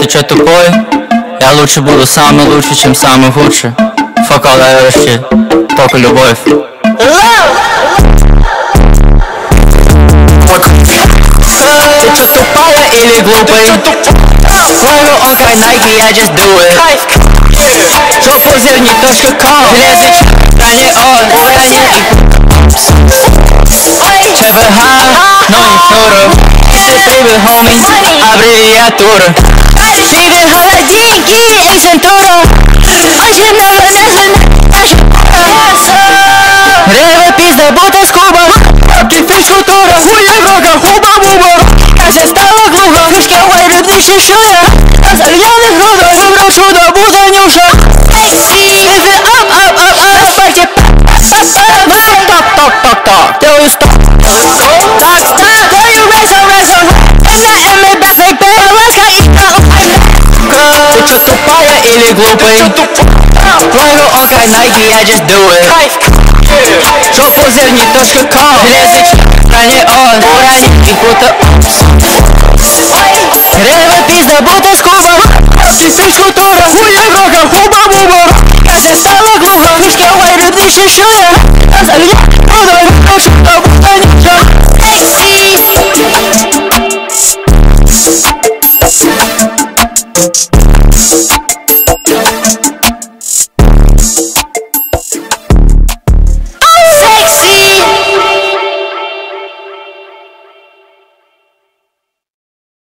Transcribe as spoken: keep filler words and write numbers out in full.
ты чё тупой? Я лучше буду самый лучший, чем самый худший. Fuck all that other shit, только любовь. Ты чё тупая или глупый? Флагу он как Nike, I just do it. Жопу зерни точка ком. Железный ч***, а не он, я не ЧПХ, но не фуру. Baby homie, аббревиатура. Шире холодильники и центура. Очень много наша Рева пизда, будто скуба. Физкультура, хуя рока, хуба-буба. Кася стала глухо, крышка вайры, дыши шуя. Разорьяных грудок, выбрал чудо, будто Нюша. If it up, up, up, up, сборьте Ток-ток-ток-ток. Делаю стоп. Так, так, даю резо, резо. Это Эмми Бэффик, бэйба, ласка и Ты чё тупая или глупый? Флагу он как Nike, I just do it. Жопу зерни точка ком. Железный ч***, а не он, уронит их будто Рева пизда, будто скуба. Физкультура, хуя рока, хуба-буба. Кася стала глухо, крышка вайры, дыши шуя. Разорьяных грудок, выбрал чудо, будто Нюша. We'll be right back.